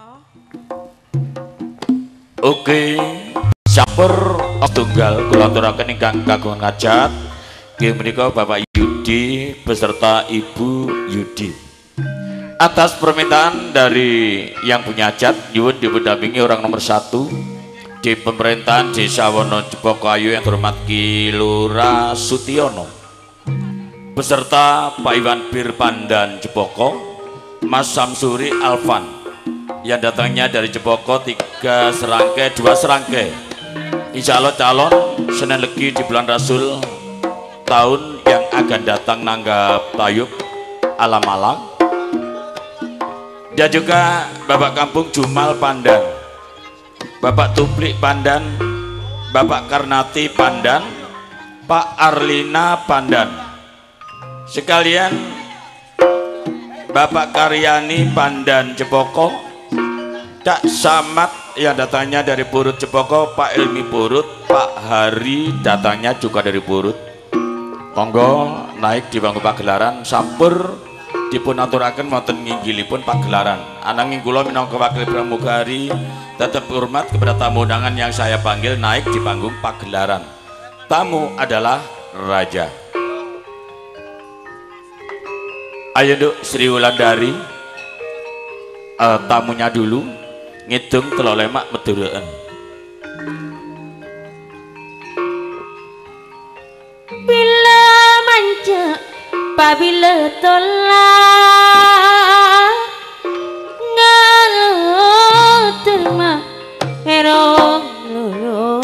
Oke, sampur tunggal kula aturaken ingkang kagungan ngajat nggih menika Bapak Yudi beserta Ibu Yudi. Atas permintaan dari yang punya hajat nyuwun dipendampingi orang nomor 1 di pemerintahan Desa Wono Jepoko Ayu yang terhormat Ki Lurah Sutiono beserta Pak Iwan Bir Pandan Jepoko, Mas Samsuri Alvan yang datangnya dari Jepoko 3 serangkai 2 serangkai. Insya Allah calon Senin Legi di bulan Rasul tahun yang akan datang nanggap Tayub Alam Malang. Dan juga Bapak Kampung Jumal Pandan, Bapak Tuplik Pandan, Bapak Karnati Pandan, Pak Arlina Pandan. Sekalian Bapak Karyani Pandan Jepoko, Cak Samad yang datangnya dari Purut Jepoko, Pak Ilmi Purut, Pak Hari datangnya juga dari Purut. Monggo naik di bangku pagelaran sampur dipun aturaken wonten nginggilipun pagelaran. Ananging kula minangka wakil pramugari tetap hormat kepada tamu undangan yang saya panggil naik di panggung pagelaran. Tamu adalah Raja. Ayo Nduk Sri Wulandari, tamunya dulu ngitung 3 lemak medureen. Bila manja pabila tolak ngaluh terma herong loro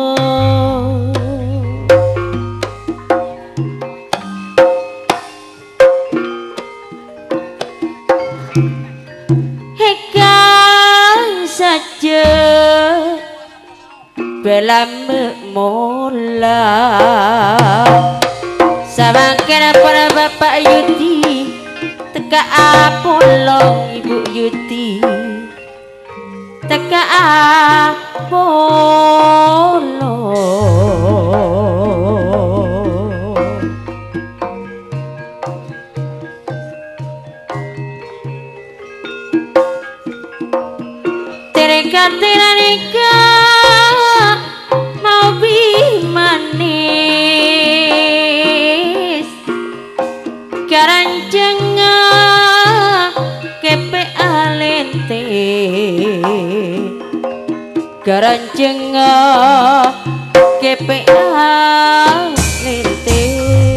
hekan saja bela mola samangken para Bapak Yudi teka apolong Ibu Yudi teka apolong tereka teranika mau bimanis karanjeng kepe alente karanjeng kepe alente.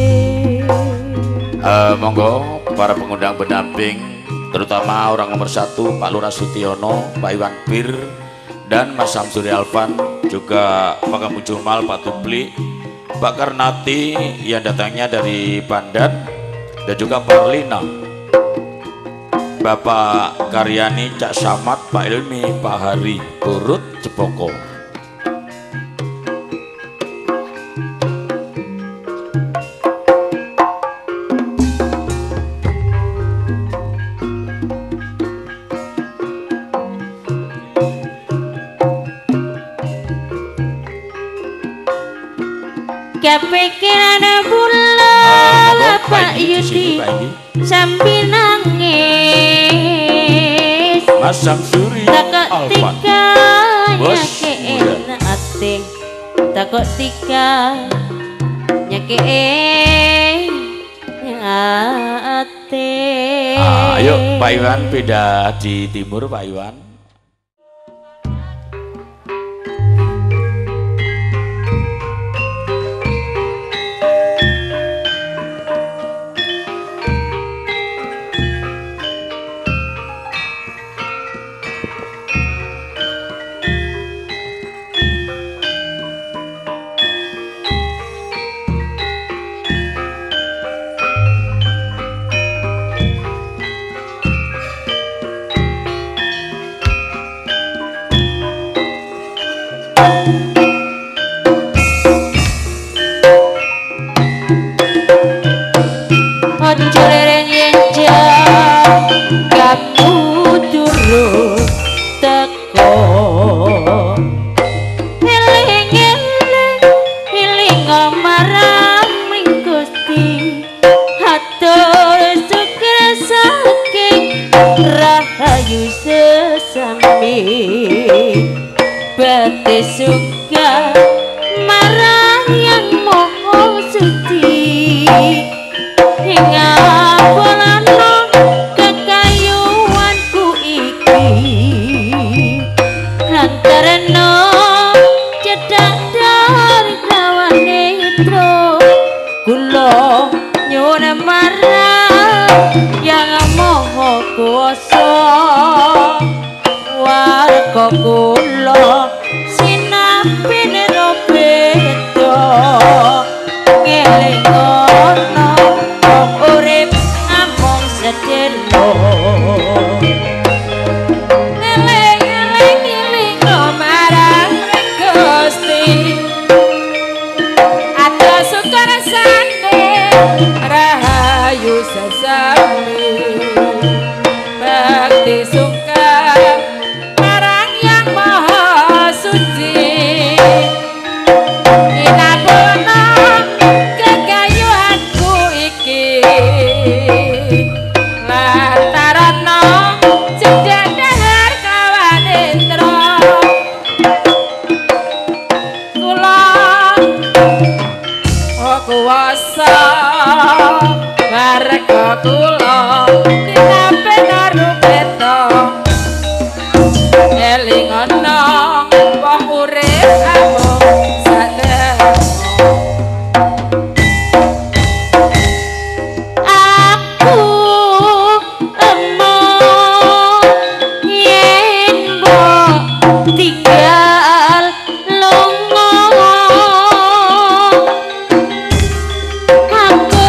Monggo para pengundang pendamping terutama orang nomor 1 Pak Lurah Sutiono, Pak Iwan Bir dan Mas Samsuri Alvan, juga Pak Kampung Jumal, Pak Tupli, Pak Karnati yang datangnya dari Pandan, dan juga Pak Arlina, Bapak Karyani, Cak Samad, Pak Ilmi, Pak Hari, Purut Jepoko. Kepikiran bulan Pak Yudi sambil nangis Mas Samsuri Alvan, Bos Muda. Takut tika nyake ate. Ayo Pak Iwan beda di timur Pak Iwan. Rahayu sami bete suka marang yang moho suci hingga polano kekayuanku iki lantarno cedak dari lawan netro kula nyuwun marang yang moho kuasa warga kula sinapi beda ngeling ono wong urip amung sedelo ngeling marang Gusti atas syukur sane rahayu sesami bakti suka marang yang maha suci inabono kekayuanku iki lantarono cedak dahar kawanendra kula kuwasa warga kula dinape narupeta eling ana wong urip amung sadaya aku emoh yen mbok tinggal lunga aku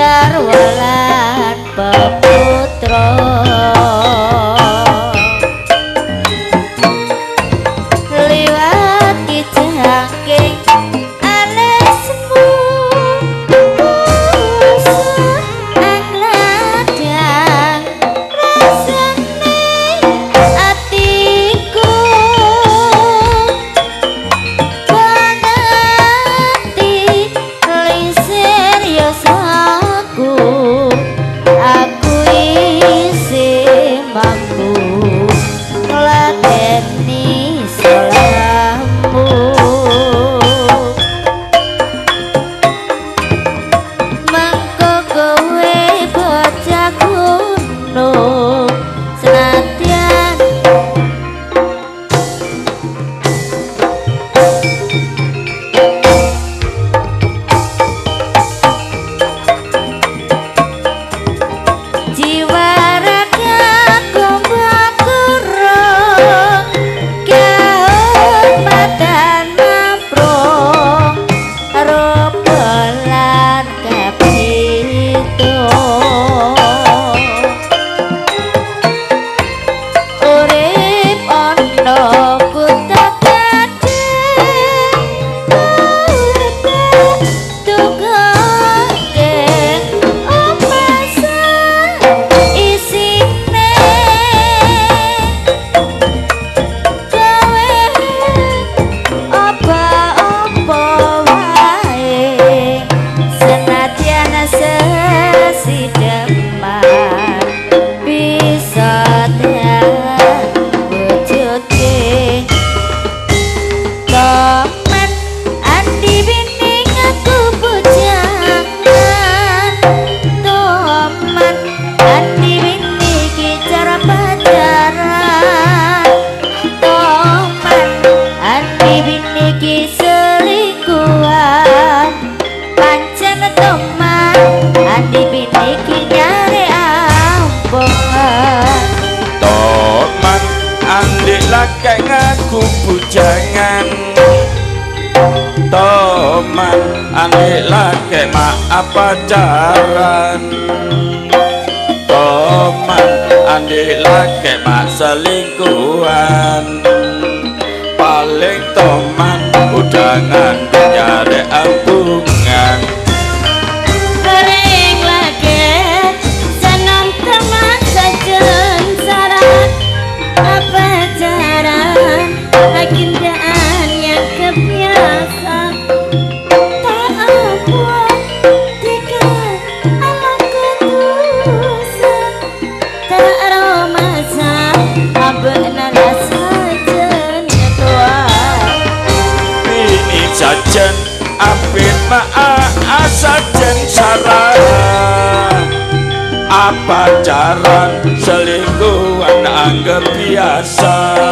garwalan peputra liwat kijangking alismu angladang rasane atiku panati lisir yosaku aku isi mampu ladeni solamu mangko kowe bocah gunung senadyan jiwa raga kumbakura kehormatan mamprong robolan kapito urip ana kutha kadhe tugake opasa isine gawe apa-apa wae senadyan sesideman bisa wujudke Toman andi bining aku bujangan Toman andi bining ki cara pacaran Toman andi bining ki selingkuhan pancen Toman andi bining ki nyari ampungan Toman andik laki ngaku bujangan Toman andik laki maaf pacaran Toman andik laki mak selingkuhan paling Toman udah nganti nyari ampungan Kering lagi senang teman sajen saran apa jaran agindaan yang kebiasa tak apa jika alam ketusan tak romasa benar sajen tuan ini sajen apit ma'a sajen sarah apa jaran selingkuhan anggap biasa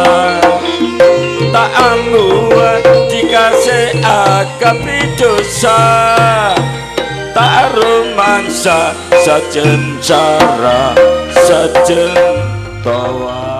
tak ambuan jika seagap dosa tak romansa sajen cara sajen tawa